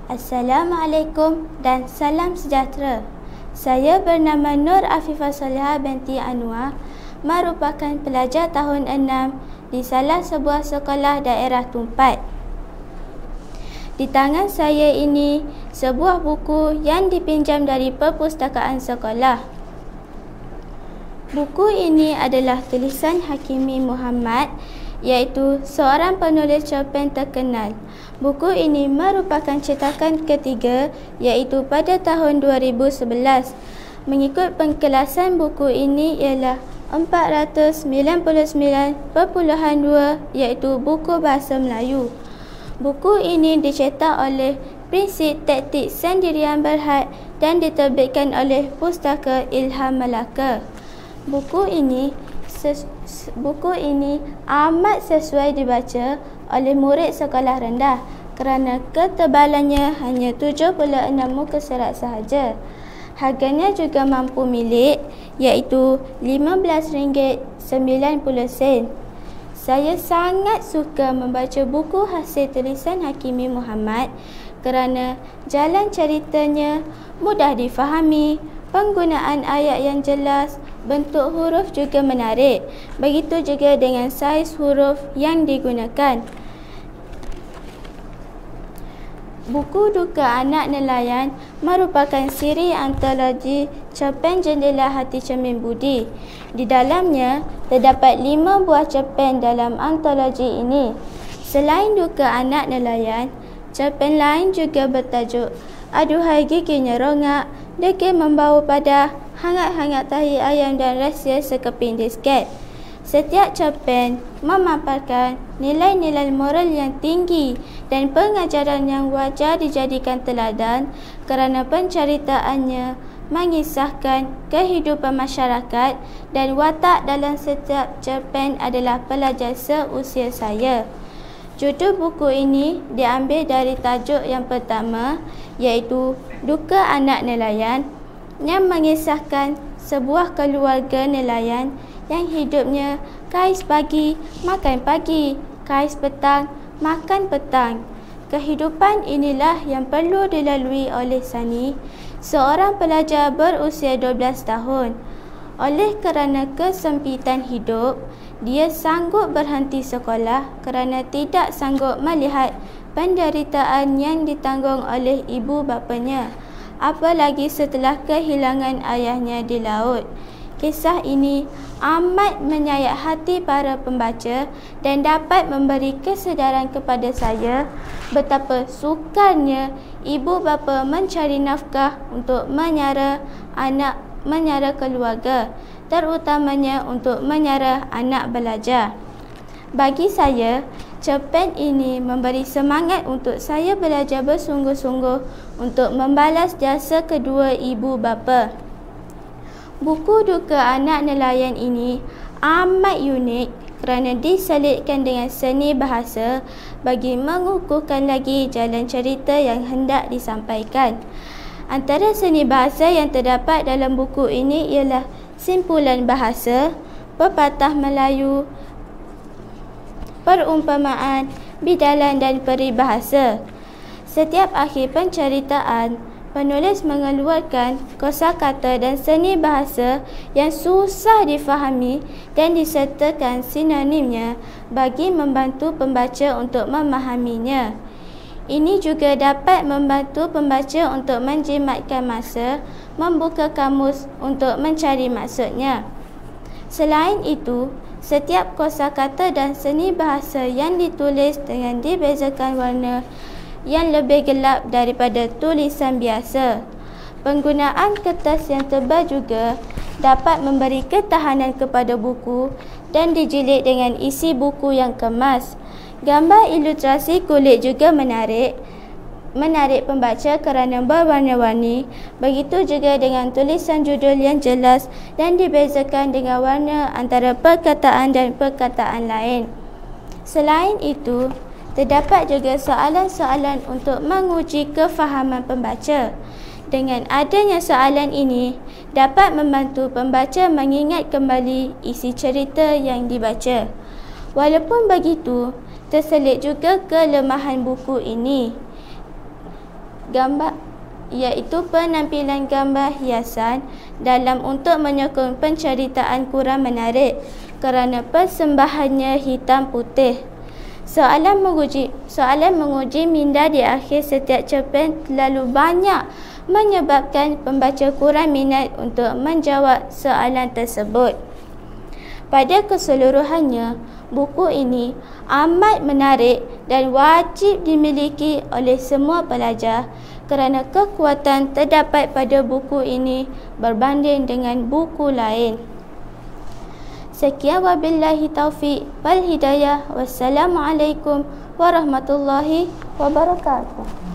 Assalamualaikum dan salam sejahtera. Saya bernama Nur Afifah Soleha binti Anwar, merupakan pelajar tahun 6 di salah sebuah sekolah daerah Tumpat. Di tangan saya ini sebuah buku yang dipinjam dari perpustakaan sekolah. Buku ini adalah tulisan Hakimi Muhammad, iaitu seorang penulis cerpen terkenal. Buku ini merupakan cetakan ketiga, iaitu pada tahun 2011. Mengikut pengkelasan buku ini ialah 499.2, iaitu buku bahasa Melayu. Buku ini dicetak oleh Prinsip Taktik Sendirian Berhad dan diterbitkan oleh Pustaka Ilham Melaka. Buku ini amat sesuai dibaca oleh murid sekolah rendah kerana ketebalannya hanya 76 muka surat sahaja. Harganya juga mampu milik, iaitu RM15.90. Saya sangat suka membaca buku hasil tulisan Hakimi Muhammad kerana jalan ceritanya mudah difahami, penggunaan ayat yang jelas, bentuk huruf juga menarik. Begitu juga dengan saiz huruf yang digunakan. Buku Duka Anak Nelayan merupakan siri antologi cerpen Jendela Hati Cermin Budi. Di dalamnya terdapat 5 buah cerpen dalam antologi ini. Selain Duka Anak Nelayan, cerpen lain juga bertajuk Aduhai Giginya Rongak, Degil Membau Padah, Hangat-hangat Tahi Ayam dan Rahsia Sekeping Disket. Setiap cerpen memaparkan nilai-nilai moral yang tinggi dan pengajaran yang wajar dijadikan teladan kerana penceritaannya mengisahkan kehidupan masyarakat dan watak dalam setiap cerpen adalah pelajar seusia saya. Judul buku ini diambil dari tajuk yang pertama, iaitu Duka Anak Nelayan, yang mengisahkan sebuah keluarga nelayan yang hidupnya kais pagi, makan pagi, kais petang, makan petang. Kehidupan inilah yang perlu dilalui oleh Sani, seorang pelajar berusia 12 tahun. Oleh kerana kesempitan hidup, dia sanggup berhenti sekolah kerana tidak sanggup melihat penderitaan yang ditanggung oleh ibu bapanya, apalagi setelah kehilangan ayahnya di laut. Kisah ini amat menyayat hati para pembaca dan dapat memberi kesedaran kepada saya betapa sukarnya ibu bapa mencari nafkah untuk menyara keluarga, terutamanya untuk menyara anak belajar. Bagi saya, cerpen ini memberi semangat untuk saya belajar bersungguh-sungguh untuk membalas jasa kedua ibu bapa. Buku Duka Anak Nelayan ini amat unik kerana diselitkan dengan seni bahasa bagi mengukuhkan lagi jalan cerita yang hendak disampaikan. Antara seni bahasa yang terdapat dalam buku ini ialah simpulan bahasa, pepatah Melayu, perumpamaan, bidalan dan peribahasa. Setiap akhir penceritaan, penulis mengeluarkan kosakata dan seni bahasa yang susah difahami dan disertakan sinonimnya bagi membantu pembaca untuk memahaminya. Ini juga dapat membantu pembaca untuk menjimatkan masa, membuka kamus untuk mencari maksudnya. Selain itu, setiap kosakata dan seni bahasa yang ditulis dengan dibezakan warna yang lebih gelap daripada tulisan biasa. Penggunaan kertas yang tebal juga dapat memberi ketahanan kepada buku dan dijilid dengan isi buku yang kemas. Gambar ilustrasi kulit juga menarik pembaca kerana berwarna-warni. Begitu juga dengan tulisan judul yang jelas dan dibezakan dengan warna antara perkataan dan perkataan lain. Selain itu, terdapat juga soalan-soalan untuk menguji kefahaman pembaca. Dengan adanya soalan ini, dapat membantu pembaca mengingat kembali isi cerita yang dibaca. Walaupun begitu, terselit juga kelemahan buku ini. gambar, iaitu penampilan gambar hiasan dalam untuk menyokong penceritaan kurang menarik kerana persembahannya hitam putih. Soalan menguji minda di akhir setiap cerpen terlalu banyak menyebabkan pembaca kurang minat untuk menjawab soalan tersebut. Pada keseluruhannya, buku ini amat menarik dan wajib dimiliki oleh semua pelajar kerana kekuatan terdapat pada buku ini berbanding dengan buku lain. Sekian wabillahi taufiq wal hidayah. Wassalamualaikum warahmatullahi wabarakatuh.